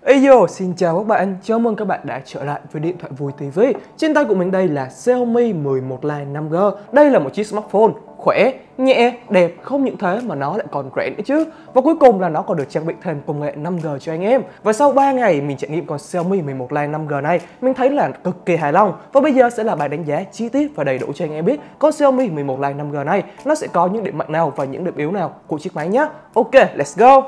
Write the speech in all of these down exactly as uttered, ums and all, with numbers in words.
Hey yo, xin chào các bạn, chào mừng các bạn đã trở lại với Điện thoại Vui ti vi. Trên tay của mình đây là Xiaomi mười một Lite năm G. Đây là một chiếc smartphone khỏe, nhẹ, đẹp, không những thế mà nó lại còn rẻ nữa chứ. Và cuối cùng là nó còn được trang bị thêm công nghệ năm G cho anh em. Và sau ba ngày mình trải nghiệm con Xiaomi mười một Lite năm G này, mình thấy là cực kỳ hài lòng. Và bây giờ sẽ là bài đánh giá chi tiết và đầy đủ cho anh em biết con Xiaomi mười một Lite năm G này nó sẽ có những điểm mạnh nào và những điểm yếu nào của chiếc máy nhé. Ok, let's go!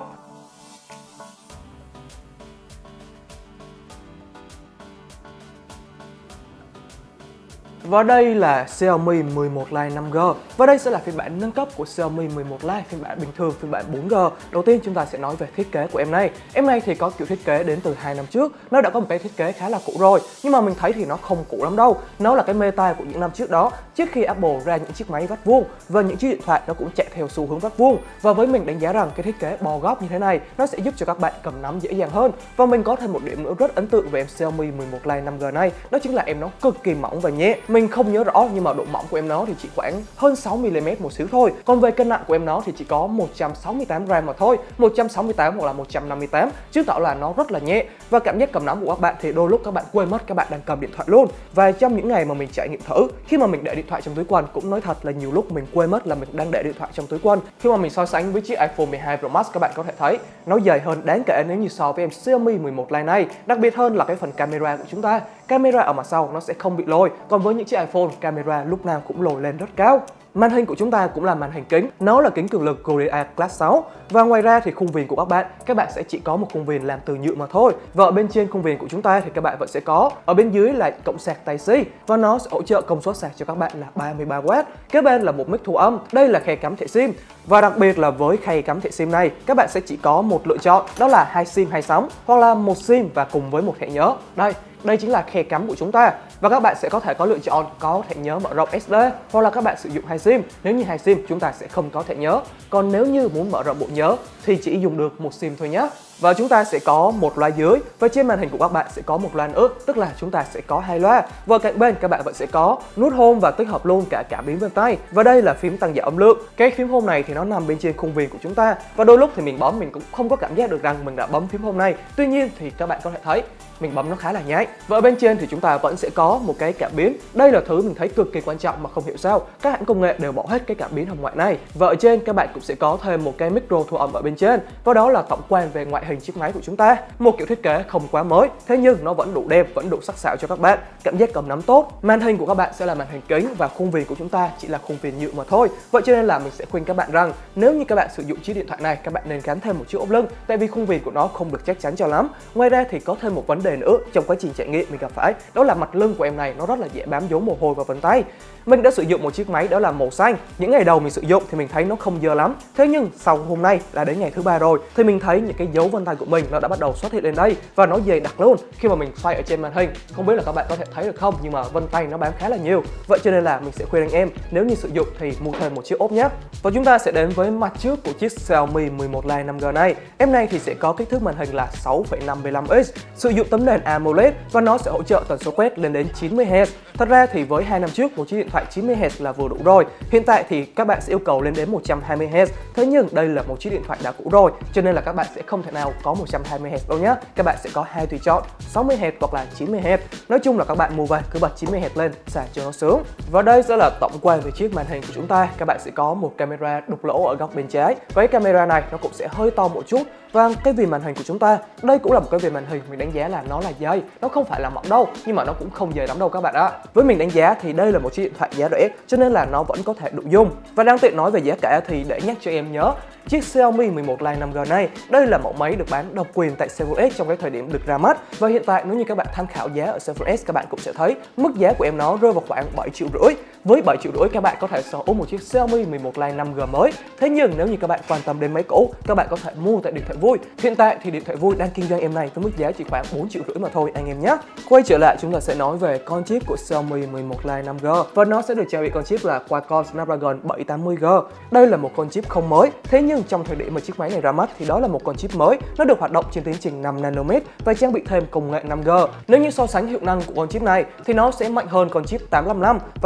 Và đây là Xiaomi mười một Lite năm G. Và đây sẽ là phiên bản nâng cấp của Xiaomi mười một Lite, phiên bản bình thường, phiên bản bốn G. Đầu tiên chúng ta sẽ nói về thiết kế của em này. Em này thì có kiểu thiết kế đến từ hai năm trước. Nó đã có một cái thiết kế khá là cũ rồi, nhưng mà mình thấy thì nó không cũ lắm đâu. Nó là cái meta của những năm trước đó, trước khi Apple ra những chiếc máy vắt vuông và những chiếc điện thoại nó cũng chạy theo xu hướng vắt vuông. Và với mình đánh giá rằng cái thiết kế bò góc như thế này nó sẽ giúp cho các bạn cầm nắm dễ dàng hơn. Và mình có thêm một điểm nữa rất ấn tượng về em Xiaomi mười một Lite năm G này, đó chính là em nó cực kỳ mỏng và nhẹ. Mình không nhớ rõ nhưng mà độ mỏng của em nó thì chỉ khoảng hơn sáu mi li mét một xíu thôi. Còn về cân nặng của em nó thì chỉ có một trăm sáu mươi tám gram mà thôi, một trăm sáu mươi tám hoặc là một trăm năm mươi tám, chứng tỏ là nó rất là nhẹ. Và cảm giác cầm nắm của các bạn thì đôi lúc các bạn quên mất các bạn đang cầm điện thoại luôn. Và trong những ngày mà mình trải nghiệm thử, khi mà mình để điện thoại trong túi quần, cũng nói thật là nhiều lúc mình quên mất là mình đang để điện thoại trong túi quần. Khi mà mình so sánh với chiếc iPhone mười hai Pro Max, các bạn có thể thấy nó dày hơn đáng kể nếu như so với em Xiaomi mười một Lite này. Đặc biệt hơn là cái phần camera của chúng ta. Camera ở mặt sau nó sẽ không bị lồi, còn với những chiếc iPhone, camera lúc nào cũng lồi lên rất cao. Màn hình của chúng ta cũng là màn hình kính, nó là kính cường lực Gorilla Glass sáu. Và ngoài ra thì khung viền của các bạn, các bạn sẽ chỉ có một khung viền làm từ nhựa mà thôi. Và ở bên trên khung viền của chúng ta thì các bạn vẫn sẽ có, ở bên dưới là cổng sạc Type-C và nó sẽ hỗ trợ công suất sạc cho các bạn là ba mươi ba oát. Kế bên là một mic thu âm, đây là khe cắm thẻ SIM. Và đặc biệt là với khe cắm thẻ SIM này, các bạn sẽ chỉ có một lựa chọn, đó là hai SIM hai sóng hoặc là một SIM và cùng với một thẻ nhớ. Đây, đây chính là khe cắm của chúng ta. Và các bạn sẽ có thể có lựa chọn có thẻ nhớ mở rộng ét đê hoặc là các bạn sử dụng hai SIM. Nếu như hai SIM chúng ta sẽ không có thẻ nhớ. Còn nếu như muốn mở rộng bộ nhớ thì chỉ dùng được một SIM thôi nhé. Và chúng ta sẽ có một loa dưới và trên màn hình của các bạn sẽ có một loa nữa, tức là chúng ta sẽ có hai loa. Và cạnh bên các bạn vẫn sẽ có nút home và tích hợp luôn cả cảm biến vân tay. Và đây là phím tăng giảm âm lượng. Cái phím home này thì nó nằm bên trên khung viền của chúng ta. Và đôi lúc thì mình bấm mình cũng không có cảm giác được rằng mình đã bấm phím home này. Tuy nhiên thì các bạn có thể thấy mình bấm nó khá là nhái. Và ở bên trên thì chúng ta vẫn sẽ có một cái cảm biến. Đây là thứ mình thấy cực kỳ quan trọng mà không hiểu sao các hãng công nghệ đều bỏ hết cái cảm biến hồng ngoại này. Và ở trên các bạn cũng sẽ có thêm một cái micro thu âm ở bên trên. Và đó là tổng quan về ngoại hình chiếc máy của chúng ta. Một kiểu thiết kế không quá mới, thế nhưng nó vẫn đủ đẹp, vẫn đủ sắc sảo cho các bạn. Cảm giác cầm nắm tốt. Màn hình của các bạn sẽ là màn hình kính và khung viền của chúng ta chỉ là khung viền nhựa mà thôi. Vậy cho nên là mình sẽ khuyên các bạn rằng nếu như các bạn sử dụng chiếc điện thoại này, các bạn nên gắn thêm một chiếc ốp lưng, tại vì khung viền của nó không được chắc chắn cho lắm. Ngoài ra thì có thêm một vấn đề nữa trong quá trình trải nghiệm mình gặp phải, đó là mặt lưng của em này nó rất là dễ bám dấu mồ hôi vào vân tay. Mình đã sử dụng một chiếc máy đó là màu xanh. Những ngày đầu mình sử dụng thì mình thấy nó không dơ lắm. Thế nhưng sau hôm nay là đến ngày thứ ba rồi thì mình thấy những cái dấu vân tay của mình nó đã bắt đầu xuất hiện lên đây và nó dày đặc luôn. Khi mà mình xoay ở trên màn hình, không biết là các bạn có thể thấy được không, nhưng mà vân tay nó bám khá là nhiều. Vậy cho nên là mình sẽ khuyên anh em nếu như sử dụng thì mua thêm một chiếc ốp nhé. Và chúng ta sẽ đến với mặt trước của chiếc Xiaomi mười một Lite năm G này. Em này thì sẽ có kích thước màn hình là sáu phẩy năm mươi lăm inch, sử dụng tấm nền AMOLED và nó sẽ hỗ trợ tần số quét lên đến chín mươi héc. Thật ra thì với hai năm trước một chiếc điện thoại chín mươi héc là vừa đủ rồi. Hiện tại thì các bạn sẽ yêu cầu lên đến một trăm hai mươi héc. Thế nhưng đây là một chiếc điện thoại đã cũ rồi, cho nên là các bạn sẽ không thể nào có một trăm hai mươi héc đâu nhé. Các bạn sẽ có hai tùy chọn, sáu mươi héc hoặc là chín mươi héc. Nói chung là các bạn mua về cứ bật chín mươi héc lên xài cho nó sướng. Và đây sẽ là tổng quan về chiếc màn hình của chúng ta. Các bạn sẽ có một camera đục lỗ ở góc bên trái. Với camera này nó cũng sẽ hơi to một chút. Và cái viền màn hình của chúng ta, đây cũng là một cái viền màn hình mình đánh giá là nó là dày, nó không phải là mỏng đâu, nhưng mà nó cũng không dày lắm đâu các bạn ạ. Với mình đánh giá thì đây là một chiếc điện thoại giá rẻ, cho nên là nó vẫn có thể đủ dùng. Và đang tiện nói về giá cả thì để nhắc cho em nhớ, chiếc Xiaomi mười một Lite năm G này, đây là mẫu máy được bán độc quyền tại Sephora trong cái thời điểm được ra mắt. Và hiện tại nếu như các bạn tham khảo giá ở Sephora, các bạn cũng sẽ thấy mức giá của em nó rơi vào khoảng bảy triệu rưỡi. Với bảy triệu rưỡi các bạn có thể sở hữu một chiếc Xiaomi mười một Lite năm G mới. Thế nhưng nếu như các bạn quan tâm đến máy cũ, các bạn có thể mua tại Điện thoại Vui. Hiện tại thì Điện thoại Vui đang kinh doanh em này với mức giá chỉ khoảng bốn triệu rưỡi mà thôi anh em nhé. Quay trở lại chúng ta sẽ nói về con chip của Xiaomi mười một Lite năm G và nó sẽ được trang bị con chip là Qualcomm Snapdragon bảy tám mươi G. Đây là một con chip không mới, thế nhưng trong thời điểm mà chiếc máy này ra mắt thì đó là một con chip mới, nó được hoạt động trên tiến trình năm nanomet và trang bị thêm công nghệ năm G. Nếu như so sánh hiệu năng của con chip này thì nó sẽ mạnh hơn con chip tám năm năm và tất nhiên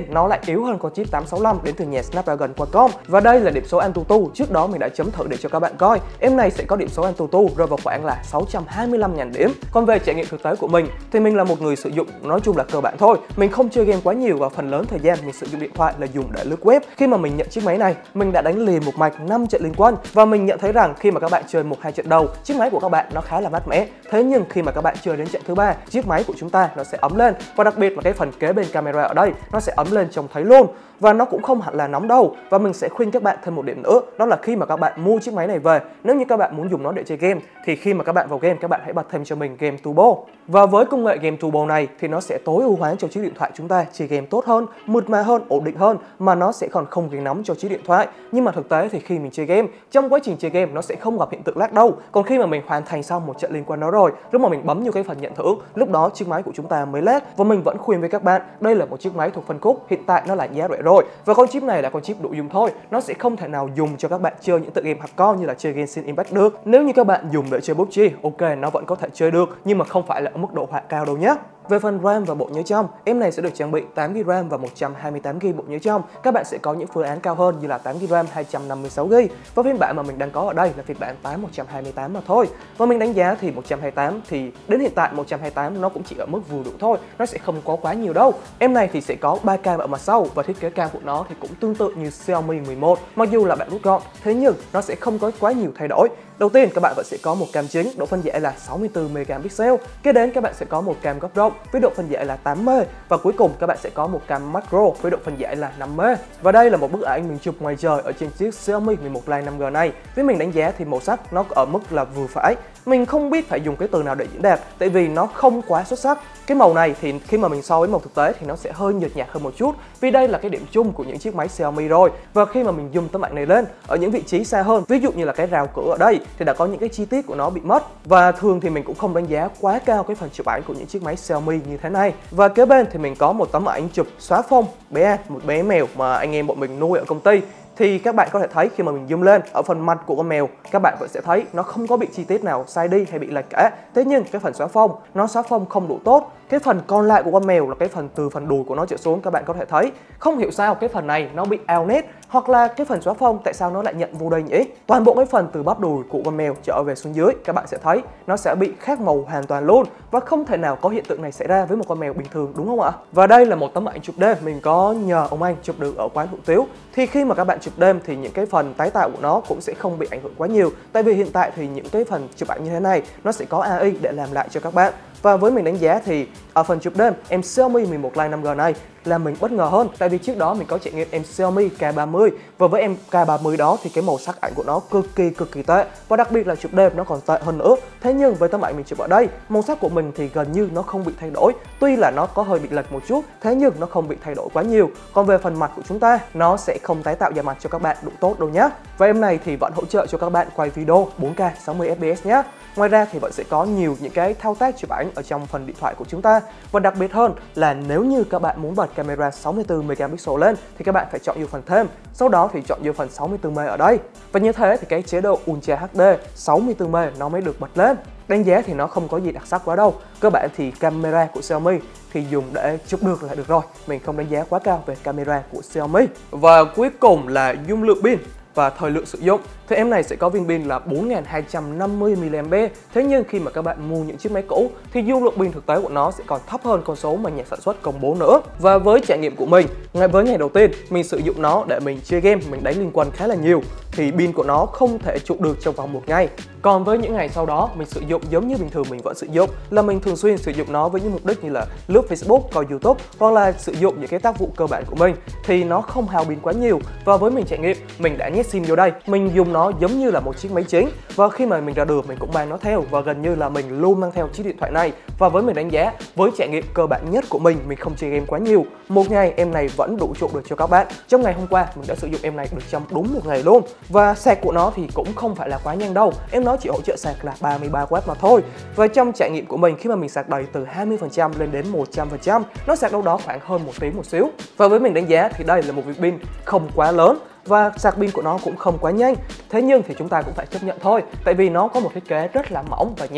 nó lại yếu hơn con chip tám sáu lăm đến từ nhà Snapdragon Qualcomm. Và đây là điểm số Antutu, trước đó mình đã chấm thử để cho các bạn coi. Em này sẽ có điểm số Antutu rơi vào khoảng là sáu trăm hai mươi lăm nghìn điểm. Còn về trải nghiệm thực tế của mình thì mình là một người sử dụng nói chung là cơ bản thôi. Mình không chơi game quá nhiều và phần lớn thời gian mình sử dụng điện thoại là dùng để lướt web. Khi mà mình nhận chiếc máy này, mình đã đánh liền một mạch năm trận liên quân và mình nhận thấy rằng khi mà các bạn chơi một hai trận đầu, chiếc máy của các bạn nó khá là mát mẻ. Thế nhưng khi mà các bạn chơi đến trận thứ ba, chiếc máy của chúng ta nó sẽ ấm lên, và đặc biệt là cái phần kế bên camera ở đây nó sẽ ấm lên trông thấy luôn. Và nó cũng không hẳn là nóng đâu. Và mình sẽ khuyên các bạn thêm một điểm nữa, đó là khi mà các bạn mua chiếc máy này về, nếu như các bạn muốn dùng nó để chơi game thì khi mà các bạn vào game, các bạn hãy bật thêm cho mình Game Turbo. Và với công nghệ Game Turbo này thì nó sẽ tối ưu hóa cho chiếc điện thoại chúng ta chơi game tốt hơn, mượt mà hơn, ổn định hơn, mà nó sẽ còn không gây nóng cho chiếc điện thoại. Nhưng mà thực tế thì khi mình chơi game, trong quá trình chơi game nó sẽ không gặp hiện tượng lag đâu. Còn khi mà mình hoàn thành xong một trận liên quan đó rồi, lúc mà mình bấm vô cái phần nhận thưởng, lúc đó chiếc máy của chúng ta mới lag. Và mình vẫn khuyên với các bạn, đây là một chiếc máy thuộc phân khúc hiện tại nó là giá rẻ rồi, và con chip này là con chip đủ dùng thôi, nó sẽ không thể nào dùng cho các bạn chơi những tựa game hardcore như là chơi Genshin Impact được. Nếu như các bạn dùng để chơi pê u bê giê, ok, nó vẫn có thể chơi được, nhưng mà không phải là ở mức độ họa cao đâu nhé. Về phần RAM và bộ nhớ trong, em này sẽ được trang bị tám gi ga bai RAM và một trăm hai mươi tám gi ga bai bộ nhớ trong. Các bạn sẽ có những phương án cao hơn như là tám gi ga bai RAM, hai trăm năm mươi sáu gi ga bai. Và phiên bản mà mình đang có ở đây là phiên bản tám một trăm hai mươi tám mà thôi. Và mình đánh giá thì một trăm hai mươi tám thì đến hiện tại một trăm hai mươi tám nó cũng chỉ ở mức vừa đủ thôi, nó sẽ không có quá nhiều đâu. Em này thì sẽ có ba cam ở mặt sau và thiết kế cam của nó thì cũng tương tự như Xiaomi mười một, mặc dù là bản rút gọn, thế nhưng nó sẽ không có quá nhiều thay đổi. Đầu tiên các bạn vẫn sẽ có một cam chính, độ phân giải là sáu mươi tư megapixel. Kế đến các bạn sẽ có một cam góc rộng với độ phân giải là tám mê, và cuối cùng các bạn sẽ có một cam macro với độ phân giải là năm mê. Và đây là một bức ảnh mình chụp ngoài trời ở trên chiếc Xiaomi mười một Lite năm G này. Với mình đánh giá thì màu sắc nó ở mức là vừa phải. Mình không biết phải dùng cái từ nào để diễn đạt, tại vì nó không quá xuất sắc. Cái màu này thì khi mà mình so với màu thực tế thì nó sẽ hơi nhợt nhạt hơn một chút, vì đây là cái điểm chung của những chiếc máy Xiaomi rồi. Và khi mà mình zoom tấm ảnh này lên ở những vị trí xa hơn, ví dụ như là cái rào cửa ở đây, thì đã có những cái chi tiết của nó bị mất. Và thường thì mình cũng không đánh giá quá cao cái phần chụp ảnh của những chiếc máy Xiaomi như thế này. Và kế bên thì mình có một tấm ảnh chụp xóa phông bé, một bé mèo mà anh em bọn mình nuôi ở công ty. Thì các bạn có thể thấy khi mà mình zoom lên ở phần mặt của con mèo, các bạn vẫn sẽ thấy nó không có bị chi tiết nào sai đi hay bị lệch cả. Thế nhưng cái phần xóa phông, nó xóa phông không đủ tốt. Cái phần còn lại của con mèo là cái phần từ phần đùi của nó trở xuống, các bạn có thể thấy không hiểu sao cái phần này nó bị out nét, hoặc là cái phần xóa phông tại sao nó lại nhận vô đây nhỉ? Toàn bộ cái phần từ bắp đùi của con mèo trở về xuống dưới, các bạn sẽ thấy nó sẽ bị khác màu hoàn toàn luôn, và không thể nào có hiện tượng này xảy ra với một con mèo bình thường, đúng không ạ? Và đây là một tấm ảnh chụp đêm mình có nhờ ông anh chụp được ở quán hủ tiếu. Thì khi mà các bạn chụp đêm thì những cái phần tái tạo của nó cũng sẽ không bị ảnh hưởng quá nhiều, tại vì hiện tại thì những cái phần chụp ảnh như thế này nó sẽ có a i để làm lại cho các bạn. Và với mình đánh giá thì ở phần chụp đêm, em Xiaomi mười một Lite năm G này làm mình bất ngờ hơn, tại vì trước đó mình có trải nghiệm em Xiaomi K ba mươi, và với em K ba mươi đó thì cái màu sắc ảnh của nó cực kỳ cực kỳ tệ, và đặc biệt là chụp đêm nó còn tệ hơn nữa. Thế nhưng với tấm ảnh mình chụp ở đây, màu sắc của mình thì gần như nó không bị thay đổi, tuy là nó có hơi bị lệch một chút, thế nhưng nó không bị thay đổi quá nhiều. Còn về phần mặt của chúng ta, nó sẽ không tái tạo da mặt cho các bạn đủ tốt đâu nhé. Và em này thì vẫn hỗ trợ cho các bạn quay video bốn K sáu mươi F P S nhé. Ngoài ra thì vẫn sẽ có nhiều những cái thao tác chụp ảnh ở trong phần điện thoại của chúng ta. Và đặc biệt hơn là nếu như các bạn muốn bật camera sáu mươi tư megapixel lên thì các bạn phải chọn vô phần thêm, sau đó thì chọn vô phần sáu mươi tư mê ở đây. Và như thế thì cái chế độ Ultra hát đê sáu mươi tư mê nó mới được bật lên. Đánh giá thì nó không có gì đặc sắc quá đâu. Cơ bản thì camera của Xiaomi thì dùng để chụp được là được rồi. Mình không đánh giá quá cao về camera của Xiaomi. Và cuối cùng là dung lượng pin và thời lượng sử dụng. Thì em này sẽ có viên pin là bốn nghìn hai trăm năm mươi mi li am pe. Thế nhưng khi mà các bạn mua những chiếc máy cũ thì dung lượng pin thực tế của nó sẽ còn thấp hơn con số mà nhà sản xuất công bố nữa. Và với trải nghiệm của mình, ngay với ngày đầu tiên mình sử dụng nó để mình chơi game, mình đánh liên quân khá là nhiều, thì pin của nó không thể trụ được trong vòng một ngày. Còn với những ngày sau đó mình sử dụng giống như bình thường mình vẫn sử dụng, là mình thường xuyên sử dụng nó với những mục đích như là lướt Facebook, coi YouTube, hoặc là sử dụng những cái tác vụ cơ bản của mình, thì nó không hao pin quá nhiều. Và với mình trải nghiệm, mình đã nhét sim vô đây, mình dùng nó giống như là một chiếc máy chính, và khi mà mình ra đường mình cũng mang nó theo, và gần như là mình luôn mang theo chiếc điện thoại này. Và với mình đánh giá, với trải nghiệm cơ bản nhất của mình, mình không chơi game quá nhiều, một ngày em này vẫn đủ trụ được cho các bạn. Trong ngày hôm qua mình đã sử dụng em này được trong đúng một ngày luôn. Và sạc của nó thì cũng không phải là quá nhanh đâu, em nó chỉ hỗ trợ sạc là ba mươi ba oát mà thôi. Và trong trải nghiệm của mình, khi mà mình sạc đầy từ hai mươi phần trăm lên đến một trăm phần trăm, nó sạc đâu đó khoảng hơn một tiếng một xíu. Và với mình đánh giá thì đây là một viên pin không quá lớn, và sạc pin của nó cũng không quá nhanh. Thế nhưng thì chúng ta cũng phải chấp nhận thôi, tại vì nó có một thiết kế rất là mỏng và nhẹ.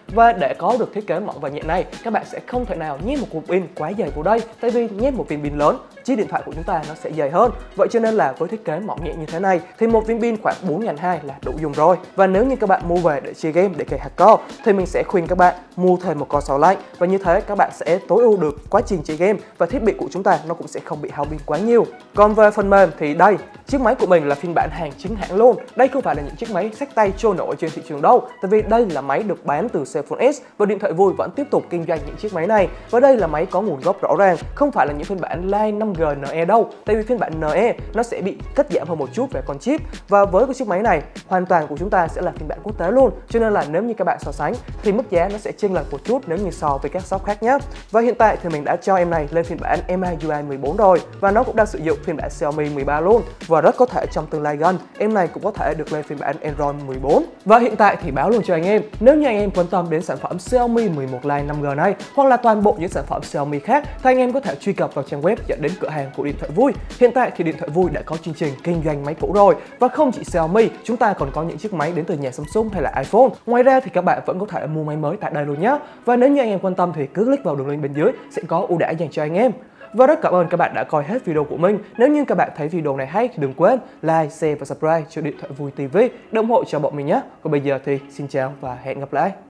Và để có được thiết kế mỏng và nhẹ này, các bạn sẽ không thể nào nhét một cục pin quá dày vào đây, tại vì nhét một viên pin lớn, chiếc điện thoại của chúng ta nó sẽ dày hơn. Vậy cho nên là với thiết kế mỏng nhẹ như thế này thì một viên pin khoảng bốn nghìn hai trăm là đủ dùng rồi. Và nếu như các bạn mua về để chơi game, để cày hardcore thì mình sẽ khuyên các bạn mua thêm một con sáu lạnh, và như thế các bạn sẽ tối ưu được quá trình chơi game và thiết bị của chúng ta nó cũng sẽ không bị hao pin quá nhiều. Còn về phần mềm thì đây, chiếc máy của mình là phiên bản hàng chính hãng luôn. Đây không phải là những chiếc máy xách tay trôi nổi trên thị trường đâu, tại vì đây là máy được bán từ Cellphone S và Điện thoại Vui vẫn tiếp tục kinh doanh những chiếc máy này. Và đây là máy có nguồn gốc rõ ràng, không phải là những phiên bản Line năm G en e đâu, tại vì phiên bản en e nó sẽ bị cắt giảm hơn một chút về con chip. Và với cái chiếc máy này hoàn toàn của chúng ta sẽ là phiên bản quốc tế luôn, cho nên là nếu như các bạn so sánh thì mức giá nó sẽ chênh lệch một chút nếu như so với các shop khác nhé. Và hiện tại thì mình đã cho em này lên phiên bản em i u i mười bốn rồi, và nó cũng đang sử dụng phiên bản Xiaomi mười ba luôn, và rất có thể trong tương lai gần em này cũng có thể được lên phiên bản Android mười bốn. Và hiện tại thì báo luôn cho anh em, nếu như anh em quan tâm đến sản phẩm Xiaomi mười một Lite năm G này hoặc là toàn bộ những sản phẩm Xiaomi khác thì anh em có thể truy cập vào trang web dẫn đến cửa hàng của Điện thoại Vui. Hiện tại thì Điện thoại Vui đã có chương trình kinh doanh máy cũ rồi, và không chỉ Xiaomi, chúng ta còn có những chiếc máy đến từ nhà Samsung hay là iPhone. Ngoài ra thì các bạn vẫn có thể mua máy mới tại đây luôn nhé. Và nếu như anh em quan tâm thì cứ click vào đường link bên dưới sẽ có ưu đãi dành cho anh em. Và rất cảm ơn các bạn đã coi hết video của mình. Nếu như các bạn thấy video này hay thì đừng quên like, share và subscribe cho Điện thoại Vui ti vi để ủng hộ cho bọn mình nhé. Còn bây giờ thì xin chào và hẹn gặp lại.